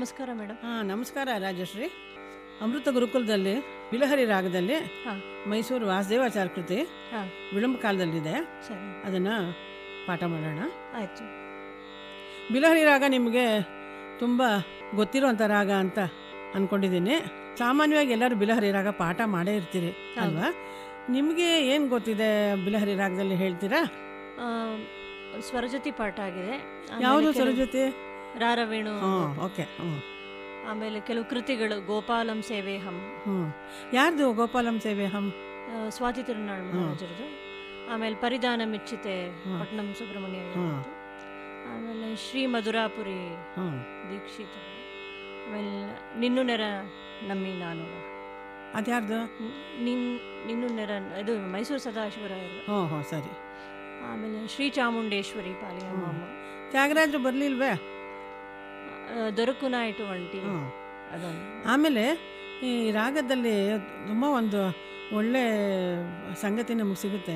ನಮಸ್ಕಾರ ಮೇಡಮ್. ನಮಸ್ಕಾರ ರಾಜಶ್ರೀ. ಅಮೃತ ಗುರುಕುಲದಲ್ಲಿ ಬಿಲಹರಿ ರಾಗದಲ್ಲಿ ಮೈಸೂರು ವಾಸುದೇವಾಚಾರ್ಯ ಕೃತಿ ವಿಳಂಬ ಕಾಲದಲ್ಲಿದೆ. ಅದನ್ನು ಪಾಠ ಮಾಡೋಣ. ಆಯಿತು. ಬಿಲಹರಿ ರಾಗ ನಿಮಗೆ ತುಂಬ ಗೊತ್ತಿರೋಂಥ ರಾಗ ಅಂತ ಅಂದ್ಕೊಂಡಿದ್ದೀನಿ. ಸಾಮಾನ್ಯವಾಗಿ ಎಲ್ಲರೂ ಬಿಲಹರಿ ರಾಗ ಪಾಠ ಮಾಡೇ ಇರ್ತೀರಿ ಅಲ್ವಾ? ನಿಮಗೆ ಏನು ಗೊತ್ತಿದೆ ಬಿಲಹರಿ ರಾಗದಲ್ಲಿ ಹೇಳ್ತೀರಾ? ಸ್ವರಜತಿ ಪಾಠ ಆಗಿದೆ. ಯಾವುದು ಸ್ವರಜತಿ? ರಾರವೇಣು. ಓಕೆ. ಆಮೇಲೆ ಕೆಲವು ಕೃತಿಗಳು ಗೋಪಾಲಂ ಸೇವೇಹಂ. ಯಾರ್ದು ಗೋಪಾಲಂ ಸೇವೇಹಂ? ಸ್ವಾತಿ ತಿರುನಾಳ್ ಮಹಾರಾಜರದು. ಆಮೇಲೆ ಪರಿಧಾನ ಮೆಚ್ಚಿತೆ ಪಟ್ನಂ ಸುಬ್ರಹ್ಮಣ್ಯ. ಆಮೇಲೆ ಶ್ರೀ ಮಧುರಾಪುರಿ ದೀಕ್ಷಿತ. ಆಮೇಲೆ ನಿನ್ನು ನೆರ ನಮ್ಮಿ ನಾನು. ಅದ್ಯಾರ್ದು? ನಿನ್ನು ನೆರ ಇದು ಮೈಸೂರು ಸದಾಶಿವರಾಯರು. ಸರಿ. ಆಮೇಲೆ ಶ್ರೀ ಚಾಮುಂಡೇಶ್ವರಿ ಪಾಲಿಯಮ್ಮ. ತ್ಯಾಗರಾಜರು ಬರಲಿಲ್ವೇ? ದೊರಕುನಾಯಿತು ಒಂಟಿ ಅದನ್ನು. ಆಮೇಲೆ ಈ ರಾಗದಲ್ಲಿ ತುಂಬ ಒಂದು ಒಳ್ಳೆ ಸಂಗತಿ ನಮಗೆ ಸಿಗುತ್ತೆ.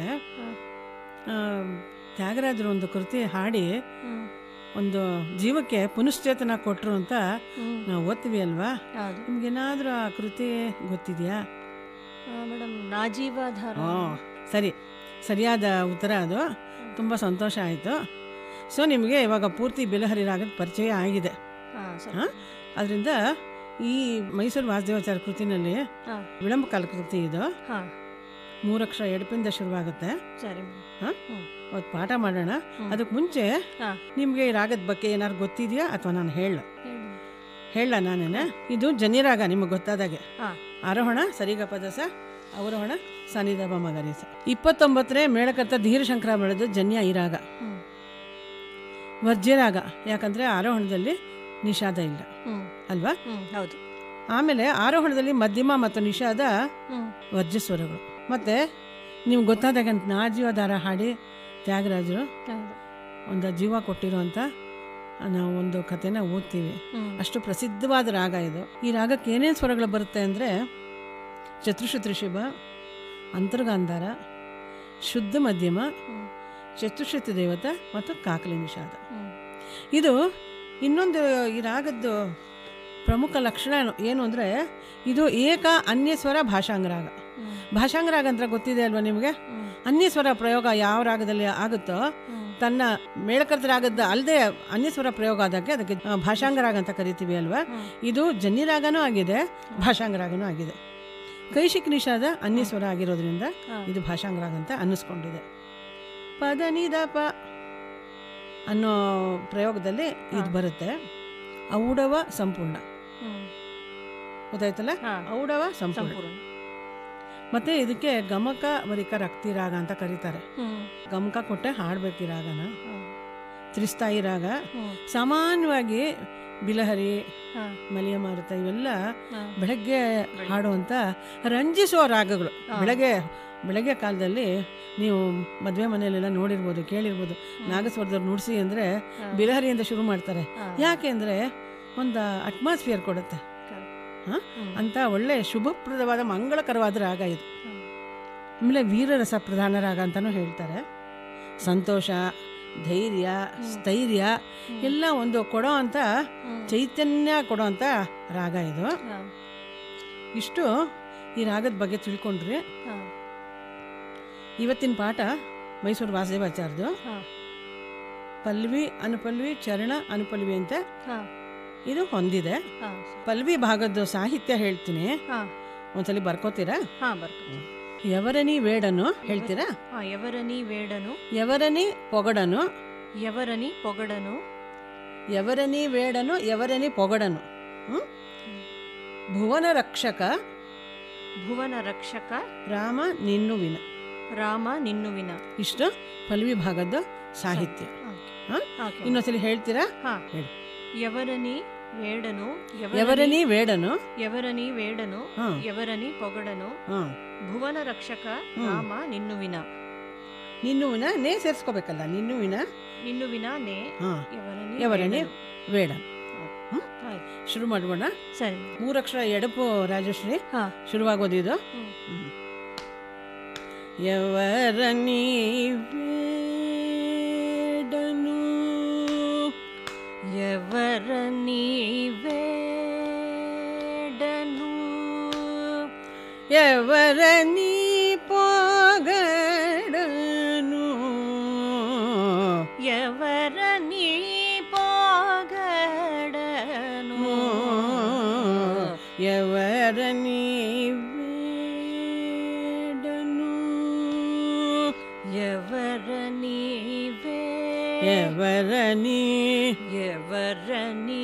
ತ್ಯಾಗರಾಜರು ಒಂದು ಕೃತಿ ಹಾಡಿ ಒಂದು ಜೀವಕ್ಕೆ ಪುನಶ್ಚೇತನ ಕೊಟ್ಟರು ಅಂತ ನಾವು ಓದ್ತೀವಿ ಅಲ್ವಾ? ನಿಮ್ಗೇನಾದರೂ ಆ ಕೃತಿ ಗೊತ್ತಿದೆಯಾ ಮೇಡಮ್? ನಾಜೀವಾಧಾರ. ಸರಿ, ಸರಿಯಾದ ಉತ್ತರ. ಅದು ತುಂಬ ಸಂತೋಷ ಆಯಿತು. ಸೊ ನಿಮಗೆ ಇವಾಗ ಪೂರ್ತಿ ಬಿಲಹರಿ ರಾಗದ ಪರಿಚಯ ಆಗಿದೆ. ಅದರಿಂದ ಈ ಮೈಸೂರು ವಾಸುದೇವಾಚಾರ್ಯ ಕೃತಿನಲ್ಲಿ ವಿಳಂಬ ಕಾಲ ಕೃತಿ ಇದು. 3 ಅಕ್ಷರ ಎಡಪಿಂದ ಶುರುವಾಗುತ್ತೆ. ಅವತ್ತು ಪಾಠ ಮಾಡೋಣ. ಅದಕ್ಕೆ ಮುಂಚೆ ನಿಮಗೆ ಈ ರಾಗದ ಬಗ್ಗೆ ಏನಾದ್ರು ಗೊತ್ತಿದೆಯಾ ಅಥವಾ ನಾನು ಹೇಳ ನಾನೇನೆ? ಇದು ಜನ್ಯರಾಗ ನಿಮಗೆ ಗೊತ್ತಾದಾಗೆ. ಆರೋಹಣ ಸರಿಗಪದಸ, ಅವರೋಹಣ ಸನಿದಪ ಮಗರೀಸ. 29ನೇ ಮೇಳಕರ್ತ ಧೀರಶಂಕರ ಬೆಳೆದು ಜನ್ಯ ಈ ರಾಗ. ವರ್ಜ್ಯರಾಗ, ಯಾಕಂದರೆ ಆರೋಹಣದಲ್ಲಿ ನಿಷಾದ ಇಲ್ಲ ಅಲ್ವಾ? ಹೌದು. ಆಮೇಲೆ ಆರೋಹಣದಲ್ಲಿ ಮಧ್ಯಮ ಮತ್ತು ನಿಷಾದ ವರ್ಜ್ಯ ಸ್ವರಗಳು. ಮತ್ತು ನಿಮ್ಗೆ ಗೊತ್ತಾದಾಗ ನಾಜೀವಧಾರ ಹಾಡಿ ತ್ಯಾಗರಾಜರು ಒಂದು ಜೀವ ಕೊಟ್ಟಿರುವಂಥ ನಾವು ಒಂದು ಕಥೆನ ಓದ್ತೀವಿ. ಅಷ್ಟು ಪ್ರಸಿದ್ಧವಾದ ರಾಗ ಇದು. ಈ ರಾಗಕ್ಕೆ ಏನೇನು ಸ್ವರಗಳು ಬರುತ್ತೆ ಅಂದರೆ ಚತುಶ್ರುತಿ ಋಷಭ, ಅಂತರ್ಗಾಂಧಾರ, ಶುದ್ಧ ಮಧ್ಯಮ, ಚತುಶ್ರುತಿ ದೇವತ ಮತ್ತು ಕಾಕಲಿ ನಿಷಾದ. ಇದು ಇನ್ನೊಂದು ಈ ರಾಗದ್ದು ಪ್ರಮುಖ ಲಕ್ಷಣ ಏನು ಅಂದರೆ ಇದು ಏಕ ಅನ್ಯಸ್ವರ ಭಾಷಾಂಗರಾಗ. ಭಾಷಾಂಗರಾಗ ಅಂತ ಗೊತ್ತಿದೆ ಅಲ್ವಾ ನಿಮಗೆ? ಅನ್ಯಸ್ವರ ಪ್ರಯೋಗ ಯಾವ ರಾಗದಲ್ಲಿ ಆಗುತ್ತೋ ತನ್ನ ಮೇಳಕರ್ತ ರಾಗದ ಅಲ್ಲದೆ ಅನ್ಯಸ್ವರ ಪ್ರಯೋಗ ಆದಾಗೆ ಅದಕ್ಕೆ ಭಾಷಾಂಗರಾಗ ಅಂತ ಕರಿತೀವಿ ಅಲ್ವಾ? ಇದು ಜನ್ಯರಾಗನೂ ಆಗಿದೆ, ಭಾಷಾಂಗರಾಗನೂ ಆಗಿದೆ. ಕೈಶಿಕ್ ನಿಷಾದ ಅನ್ಯಸ್ವರ ಆಗಿರೋದ್ರಿಂದ ಇದು ಭಾಷಾಂಗರಾಗ ಅಂತ ಅನ್ನಿಸ್ಕೊಂಡಿದೆ. ಪದ ನಿದಪ ಅನ್ನೋ ಪ್ರಯೋಗದಲ್ಲಿ ಇದು ಬರುತ್ತೆ. ಔಡವ ಸಂಪೂರ್ಣ, ಗೊತ್ತಾಯ್ತಲ್ಲ? ಔಡವ ಸಂಪೂರ್ಣ. ಮತ್ತೆ ಇದಕ್ಕೆ ಗಮಕ ವರಿಕ ರಕ್ತಿ ರಾಗ ಅಂತ ಕರೀತಾರೆ. ಗಮಕ ಕೊಟ್ಟೆ ಹಾಡ್ಬೇಕು ಈ ರಾಗನ. ತ್ರಿಸ್ಥಾಯಿ ರಾಗ. ಸಾಮಾನ್ಯವಾಗಿ ಬಿಲಹರಿ, ಮಲಿಯ ಮಾರುತ ಇವೆಲ್ಲ ಬೆಳಗ್ಗೆ ಹಾಡುವಂಥ ರಂಜಿಸುವ ರಾಗಗಳು. ಬೆಳಗ್ಗೆ ಕಾಲದಲ್ಲಿ ನೀವು ಮದುವೆ ಮನೆಯಲ್ಲೆಲ್ಲ ನೋಡಿರ್ಬೋದು, ಕೇಳಿರ್ಬೋದು. ನಾಗಸ್ವರದವ್ರು ನುಡಿಸಿ ಅಂದರೆ ಬಿಲಹರಿಯಿಂದ ಶುರು ಮಾಡ್ತಾರೆ. ಯಾಕೆ ಅಂದರೆ ಒಂದು ಅಟ್ಮಾಸ್ಫಿಯರ್ ಕೊಡುತ್ತೆ ಅಂತ. ಒಳ್ಳೆ ಶುಭಪ್ರದವಾದ ಮಂಗಳಕರವಾದ ರಾಗ ಇದು. ಆಮೇಲೆ ವೀರರಸ ಪ್ರಧಾನ ರಾಗ ಅಂತಲೂ ಹೇಳ್ತಾರೆ. ಸಂತೋಷ, ಧೈರ್ಯ, ಸ್ಥೈರ್ಯ ಎಲ್ಲ ಒಂದು ಕೊಡೋ ಅಂಥ ಚೈತನ್ಯ ಕೊಡೋ ಅಂಥ ರಾಗ ಇದು. ಇಷ್ಟು ಈ ರಾಗದ ಬಗ್ಗೆ ತಿಳ್ಕೊಂಡ್ರಿ. ಇವತ್ತಿನ ಪಾಠ ಮೈಸೂರು ವಾಸುದೇವಾಚಾರ್ಯದು. ಪಲ್ವಿ ಅನುಪಲ್ವಿ ಚರಣ ಅನುಪಲ್ವಿ ಅಂತ ಇದು ಹೊಂದಿದೆ. ಪಲ್ವಿ ಭಾಗದ್ದು ಸಾಹಿತ್ಯ ಹೇಳ್ತೀನಿ, ಒಂದ್ಸಲಿ ಬರ್ಕೋತೀರಾ? ಯವರನಿ ವೇಡನು ಹೇಳ್ತೀರಾ? ಯವರನಿ ವೇಡನು, ಯವರನಿ ಪೊಗಡನು, ಯವರನಿ ಪೊಗಡನು, ಯವರನಿ ವೇಡನು, ಯವರನಿ ಪೊಗಡನು. ಭುವನ ರಕ್ಷಕ, ಭುವನ ರಕ್ಷಕ, ರಾಮ ನಿನ್ನುವಿನ, ರಾಮ ನಿನ್ನುವಿನ. ಇಷ್ಟು ಪಲ್ವಿ ಭಾಗದ್ದು ಸಾಹಿತ್ಯ. ಇನ್ನೊಂದ್ಸಲಿ ಹೇಳ್ತೀರಾ? ಹೇಳಿ. ಯವರನಿ ವೇಡನು, ಯವರನಿ ವೇಡನು, ಯವರನಿ ವೇಡನು, ಯವರನಿ ಪೊಗಡನು, ಭುವನ ರಕ್ಷಕ, ರಾಮ ನಿನ್ನುವಿನ. ನಿನ್ನುವಿನ ನೇ ಸೇರಿಸ್ಕೋಬೇಕಲ್ಲ? ನಿನ್ನುವಿನ, ನಿನ್ನುವಿನ ನೇ, ಯವರಣಿ ವೇಡ. ಶುರು ಮಾಡೋಣ. ಸರಿ. 3 ಅಕ್ಷರ ಎಡಪು ರಾಜಶ್ರೀ. ಶುರುವಾಗೋದಿದು. ಯವರನಿ ವೇಡನು, ಯವರನಿ ವೇಡನು, ఎవర నీ పోగడను ఎవర నీ పోగడను ఎవర నీ వేడను ఎవర నీ ఎవర నీ ఎవರ నీ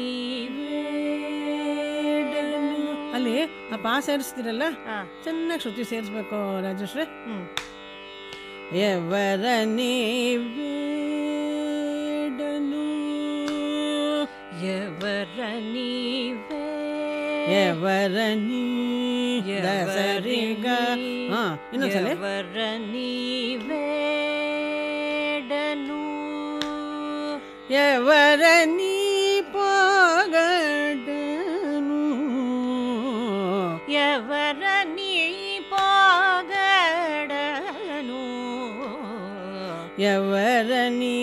ಅಲ್ಲಿ ಆ ಪಾ ಸೇರಿಸ್ತೀರಲ್ಲ ಚೆನ್ನಾಗಿ ಶ್ರುತಿ ಸೇರಿಸ್ಬೇಕು ರಾಜಶ್ರೀ. ఎవರ నీ వేడను ఎవರ నీ ఎవರ నీ ದಸರಿಗ ಇನ್ನೊಂದ್ಸಲ ఎవರ నీ వేడను ఎవರ నీ పోగడను ఎవర నీ పోగడను ఎవర నీ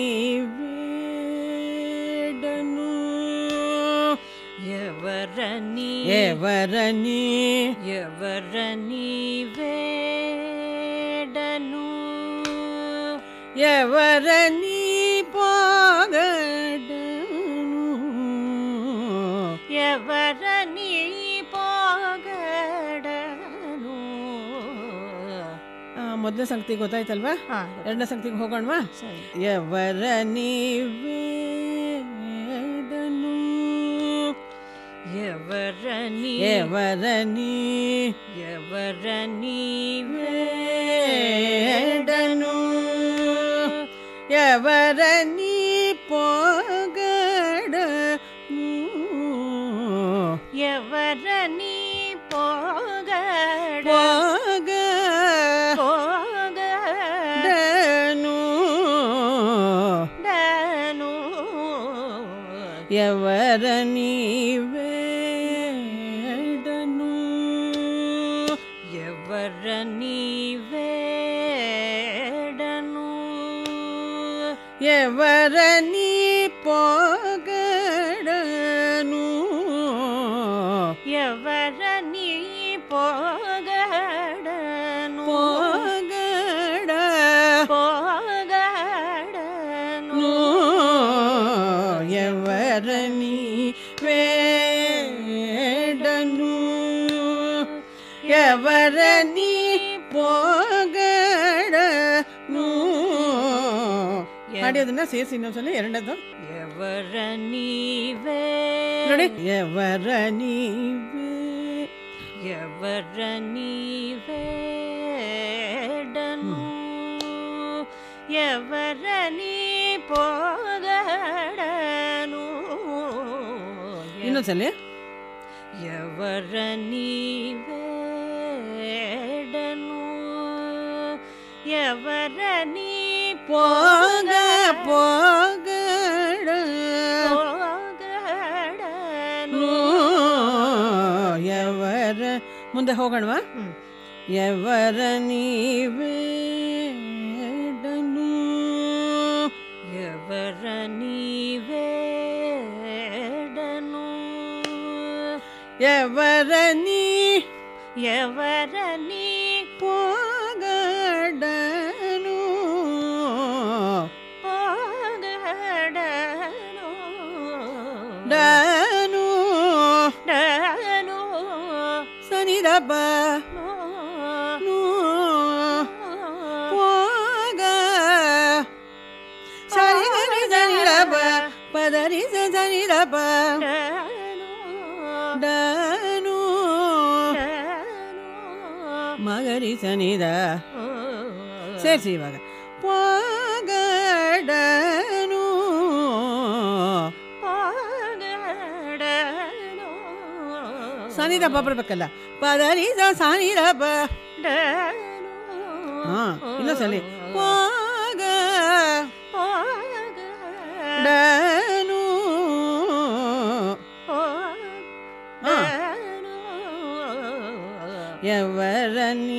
వేడను ఎవర నీ ఎవర నీ ఎవర నీ వేడను ఎవర నీ పోగడను ఎవರ నీ పోగಡನು. ಮೊದಲನೇ ಸಂಗತಿ ಗೊತ್ತಾಯ್ತಲ್ವಾ? ಎರಡನೇ ಸಂಗತಿಗೆ ಹೋಗೋಣವಾ? ఎవರ నీ వేడను ఎవರ నీ ఎవರ నీ ఎవರ నీ వేడను ఎవರ నీ పోగడను ఎవರ నీ పోగడ పోగడను డను ఎవర నీ వేడను ఎవర నీ వేడను ఎవర నీ పోగడను ఎవర నీ పోగడను పోగడ పోగడను ఎవర నీ వేడను ఎవర నీ పోగಡನು ಹಾಡಿ ಅದನ್ನ ಸೇರಿಸಿ ಇನ್ನೊಂದ್ಸಲ ಎರಡದು ఎవರ ನೀವೇ ನೋಡಿ ఎవರ ನೀವೇ ఎవರ ನೀವೇಡನು ఎవರ ನೀ ಪೋಗಡನು ಇನ್ನೊಂದ್ಸಲ ఎవರ ನೀವೇಡನು ఎవರ ನೀ ಪೋಗ ಪೋಗಡ ಪೋಗಡನು ఎవರ ಮುಂದೆ ಹೋಗೋಣವಾ ఎవರ ನೀವೇಡನು ఎవರ ನೀವೇಡನು ఎవರ ನೀ ఎవರ ನೀ పోగడను పోగడను ಡನು ಡನು ಸನಿದಪ ನು ಪೋಗ ಸರಿ ಗರಿ ಸನಿದಪ ಪದರಿ ಸನಿದಪ ಡನು ಮಗರಿ ಸನಿದ ಸೇರಿಸಿ ಇವಾಗ ಪೋಗಡನು ಸನಿದಪ್ಪ ಬರ್ಬೇಕಲ್ಲ ಪದರಿ ಸಾನಿದಪ್ಪ ಹಾ ಇನ್ನೊಂದ್ಸಲಿ ಪೋಗ ಡನು ఎవರ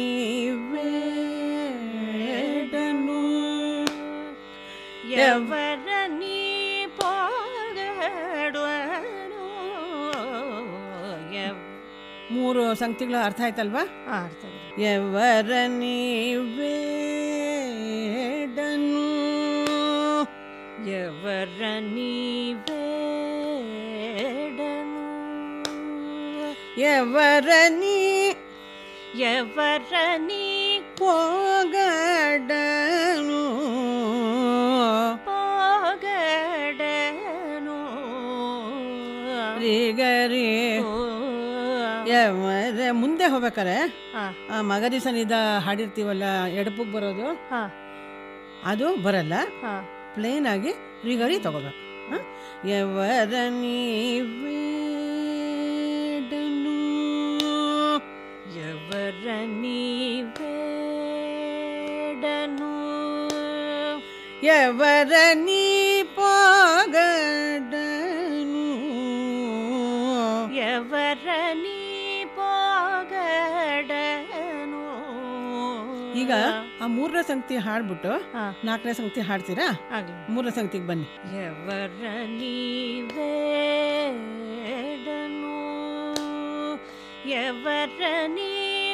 ನೀವೇಡನು ఎవರ ನೀ ಪೋಗಡನು 3 ಸಂಗತಿಗಳ ಅರ್ಥ ಆಯ್ತಲ್ವಾ? ಅರ್ಥ ಆಗಿದೆ. ಎವರ ನೀವೇಡನು ಎವರ ನೀವೇಡನು ಎವರ ನೀ ಎವರ ನೀ ಪೋಗಡನು ಪೋಗಡನು ರೀಗರಿ ಎವರ ಮುಂದೆ ಹೋಗ್ಬೇಕಾರೆ ಮಗರಿ ಸನಿದ ಹಾಡಿರ್ತೀವಲ್ಲ ಎಡಪುಗ್ ಬರೋದು ಅದು ಬರಲ್ಲ, ಪ್ಲೇನ್ ಆಗಿ ರೀಗರಿ ತಗೋಬೇಕು. ಎವರ ನೀವೇಡನು ಎವರ ನೀವೇಡನು ಎವರ ನೀ ಪೋಗಡನು ಎವರ ನೀ ಪೋಗಡನು. ಈಗ ಆ 3ನೇ ಸಂಗತಿ ಹಾಡ್ಬಿಟ್ಟು 4ನೇ ಸಂಗತಿ ಹಾಡ್ತೀರಾ? 3ನೇ ಸಂಗತಿಗೆ ಬನ್ನಿ. ಎವರ ನೀವೇಡನು ಎವರ ನೀ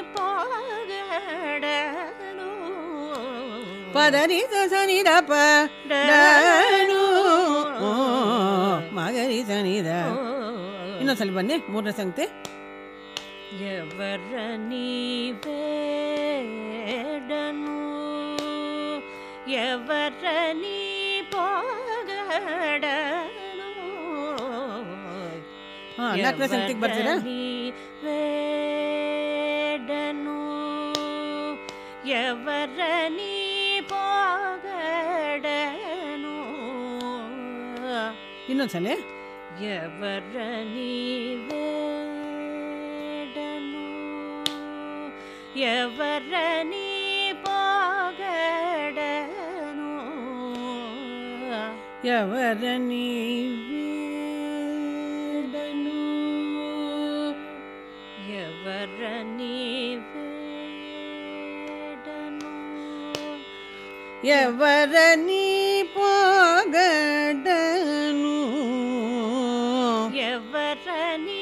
ಪೋಗಡನು ಪದನಿ ಸನಿದ ಪಡನು ಮಗರಿ ಸನಿದ. ಇನ್ನೊಂದ್ಸಲ ಬನ್ನಿ 3ನೇ ಸಂಗತಿ. ಎವರ ನೀವೇಡನು ಎವರ ನೀ ಪೋಗಡನು 4ನೇ ಸಂಗತಿಗೆ ಬರ್ತೀರಾ? ನೀವೇಡನು ಎವರ ನೀ ಪೋಗಡನು ಇನ್ನೊಂದ್ಸಲ. ಎವರ ನೀವೇಡನು ಎವರ ನೀ ಪೋಗಡನು ಎವರ ನೀವೇಡನು ಎವರ ನೀವೇಡನು ಎವರ ನೀ ಪೋಗಡನು ಎವರ ನೀ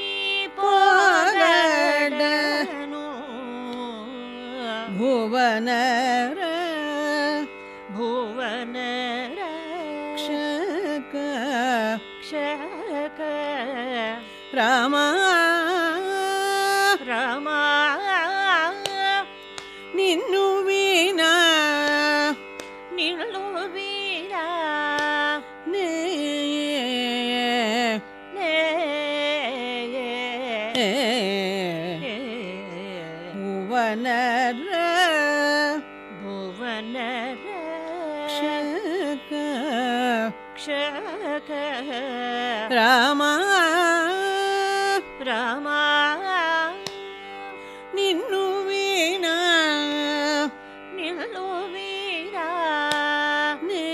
ಪೋಗಡನು ಭುವನರ ಭುವನರ ಕ್ಷಕ ಕ್ಷಕ ರಾಮ ರಾಮ ನಿನ್ನುವಿನ ನಿಲ್ಲುವೀರ ನೇ ಭುವನರ ಭುವನರ ಕ್ಷಕ ಕ್ಷಕ ರಾಮ ರಾಮ ನಿನ್ನುವಿನ ನಿಲ್ಲುವೀರ ನೇ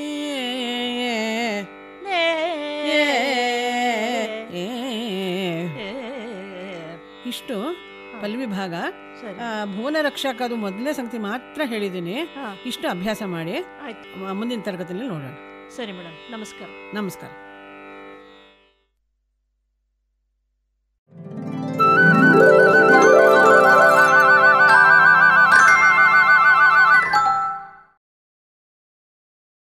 ಇಷ್ಟು ಪಲ್ವಿ ಭಾಗ. ಭುವನ ರಕ್ಷಕ ಅದು ಮೊದಲನೇ ಸಂಗತಿ ಮಾತ್ರ ಹೇಳಿದ್ದೀನಿ. ಇಷ್ಟು ಅಭ್ಯಾಸ ಮಾಡಿ ಮುಂದಿನ ತರಗತಿಯಲ್ಲಿ ನೋಡೋಣ. ಸರಿ ಮೇಡಮ್, ನಮಸ್ಕಾರ. ನಮಸ್ಕಾರ.